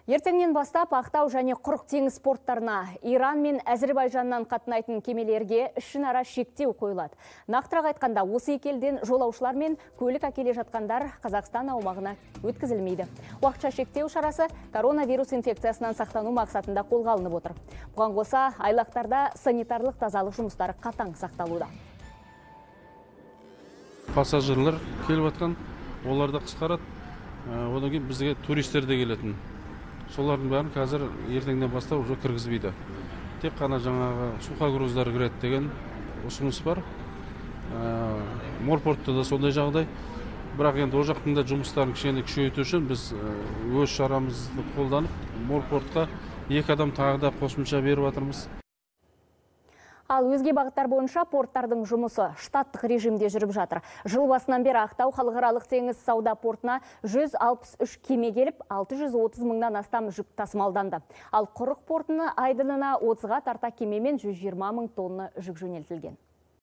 Ертеңнен бастап Ақтау және Құрық теңіз порттарына Иран мен Әзірбайжаннан қатынайтын кемелерге ішінара шектеу қойылады. Нақтырақ айтқанда, осы екі елден жолаушылар мен көлік әкеле жатқандар Қазақстан аумағына өткізілмейді. Уақытша шектеу шарасы коронавирус инфекциясынан сақтану мақсатында қолға алынып отыр. Бұған қоса, айлақтарда санитарлық тазалық жұмыстары қатаң сақталуда. Пассажирлар келіп жатқан, оларды қысқарады. Одан кейін бізге туристер де келетін. Солардың бәрін қазір ертеңнен бастап уже кіргізбейді. Тек қана жаңағы сухогруздары кіреді деген ұсыныс бар. Морпортта да сондай жағдай. Бірақ енді ол жақтың да жұмыстарын кішкене күшейту үшін біз өз шарамызды қолданып, морпортқа 2 адам тағы да қосымша беріп жатырмыз. Ал өзге бағыттар бойынша порттардың жұмысы штаттық режимде жүріп жатыр. Жыл басынан бері Ақтау халықаралық теңіз сауда портына 163 кеме келіп, 630 мыңнан астам жүк тасымалданды. Ал Құрық портына айдынына 30-ға тарта кемемен 120 мың тонна жүк жөнелтілген.